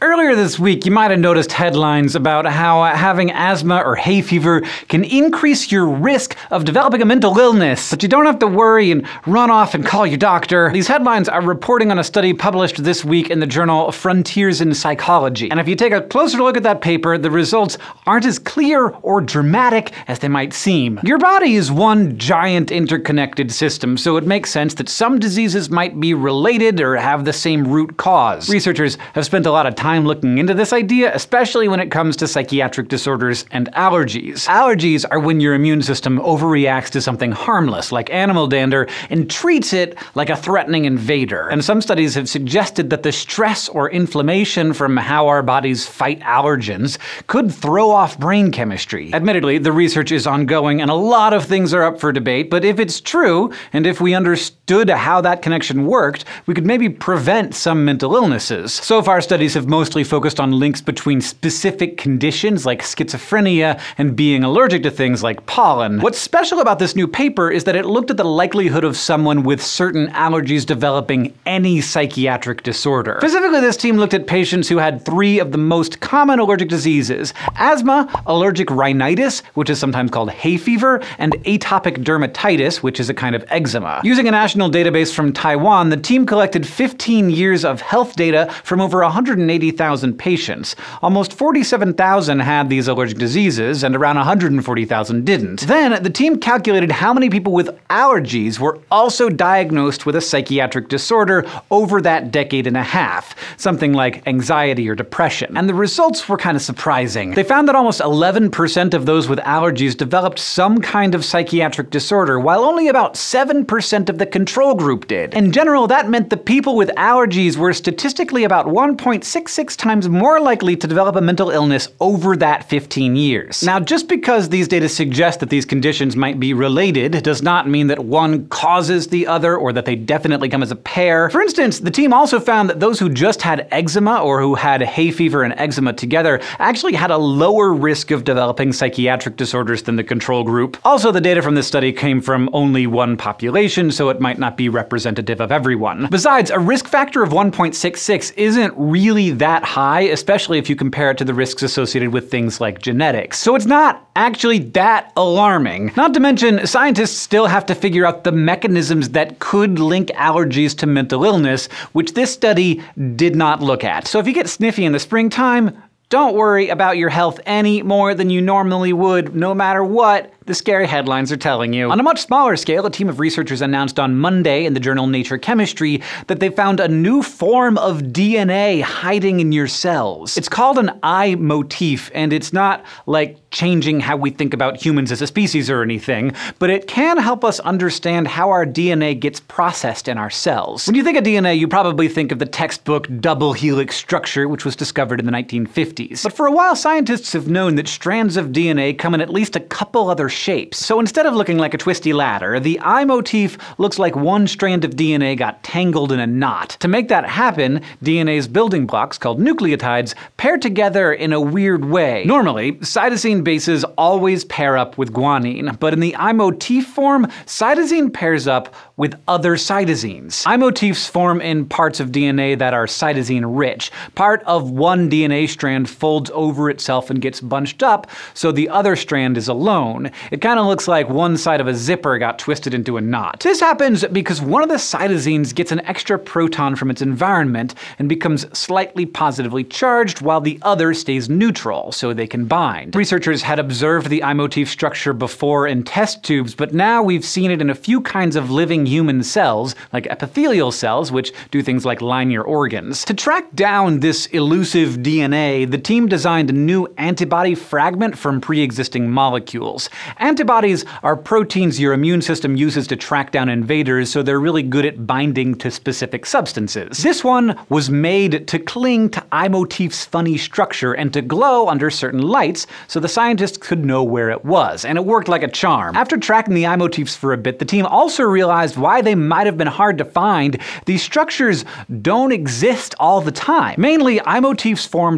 Earlier this week, you might have noticed headlines about how having asthma or hay fever can increase your risk of developing a mental illness, but you don't have to worry and run off and call your doctor. These headlines are reporting on a study published this week in the journal Frontiers in Psychology. And if you take a closer look at that paper, the results aren't as clear or dramatic as they might seem. Your body is one giant interconnected system, so it makes sense that some diseases might be related or have the same root cause. Researchers have spent a lot of time looking into this idea, especially when it comes to psychiatric disorders and allergies. Allergies are when your immune system overreacts to something harmless, like animal dander, and treats it like a threatening invader. And some studies have suggested that the stress or inflammation from how our bodies fight allergens could throw off brain chemistry. Admittedly, the research is ongoing and a lot of things are up for debate, but if it's true, and if we understood how that connection worked, we could maybe prevent some mental illnesses. So far, studies have mostly focused on links between specific conditions like schizophrenia and being allergic to things like pollen. What's special about this new paper is that it looked at the likelihood of someone with certain allergies developing any psychiatric disorder. Specifically, this team looked at patients who had 3 of the most common allergic diseases: asthma, allergic rhinitis, which is sometimes called hay fever, and atopic dermatitis, which is a kind of eczema. Using a national database from Taiwan, the team collected 15 years of health data from over 180,000 patients. Almost 47,000 had these allergic diseases, and around 140,000 didn't. Then, the team calculated how many people with allergies were also diagnosed with a psychiatric disorder over that decade and a half, something like anxiety or depression. And the results were kind of surprising. They found that almost 11% of those with allergies developed some kind of psychiatric disorder, while only about 7% of the control group did. In general, that meant the people with allergies were statistically about 1.66 times more likely to develop a mental illness over that 15 years. Now, just because these data suggest that these conditions might be related does not mean that one causes the other or that they definitely come as a pair. For instance, the team also found that those who just had eczema or who had hay fever and eczema together actually had a lower risk of developing psychiatric disorders than the control group. Also, the data from this study came from only one population, so it might not be representative of everyone. Besides, a risk factor of 1.66 isn't really that high, especially if you compare it to the risks associated with things like genetics. So it's not actually that alarming. Not to mention, scientists still have to figure out the mechanisms that could link allergies to mental illness, which this study did not look at. So if you get sniffy in the springtime, don't worry about your health any more than you normally would, no matter what the scary headlines are telling you. On a much smaller scale, a team of researchers announced on Monday in the journal Nature Chemistry that they found a new form of DNA hiding in your cells. It's called an eye motif, and it's not like changing how we think about humans as a species or anything, but it can help us understand how our DNA gets processed in our cells. When you think of DNA, you probably think of the textbook double helix structure, which was discovered in the 1950s. But for a while, scientists have known that strands of DNA come in at least a couple other shapes. So instead of looking like a twisty ladder, the eye motif looks like one strand of DNA got tangled in a knot. To make that happen, DNA's building blocks, called nucleotides, pair together in a weird way. Normally, cytosine bases always pair up with guanine, but in the eye motif form, cytosine pairs up with other cytosines. Eye motifs form in parts of DNA that are cytosine rich. Part of one DNA strand folds over itself and gets bunched up, so the other strand is alone. It kind of looks like one side of a zipper got twisted into a knot. This happens because one of the cytosines gets an extra proton from its environment and becomes slightly positively charged, while the other stays neutral, so they can bind. Researchers had observed the eye motif structure before in test tubes, but now we've seen it in a few kinds of living human cells, like epithelial cells, which do things like line your organs. To track down this elusive DNA, the team designed a new antibody fragment from pre-existing molecules. Antibodies are proteins your immune system uses to track down invaders, so they're really good at binding to specific substances. This one was made to cling to eye motif's funny structure and to glow under certain lights, so the scientists could know where it was, and it worked like a charm. After tracking the eye motifs for a bit, the team also realized why they might have been hard to find. These structures don't exist all the time. Mainly, eye motifs form during the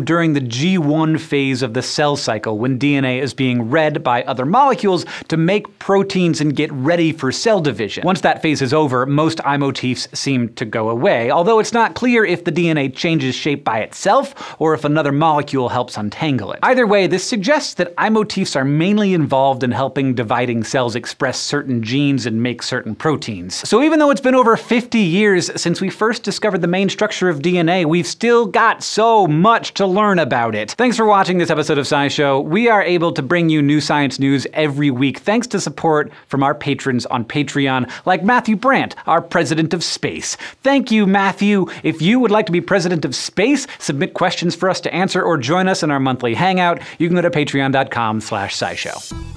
G1 phase of the cell cycle, when DNA is being read by other molecules to make proteins and get ready for cell division. Once that phase is over, most eye motifs seem to go away, although it's not clear if the DNA changes shape by itself or if another molecule helps untangle it. Either way, this suggests that eye motifs are mainly involved in helping dividing cells express certain genes and make certain proteins. So even though it's been over 50 years since we first discovered the main structure of DNA, we've still got so much to learn about it. Thanks for watching this episode of SciShow. We are able to bring you new science news every week thanks to support from our patrons on Patreon, like Matthew Brandt, our president of space. Thank you, Matthew. If you would like to be president of space, submit questions for us to answer, or join us in our monthly hangout, you can go to patreon.com/scishow.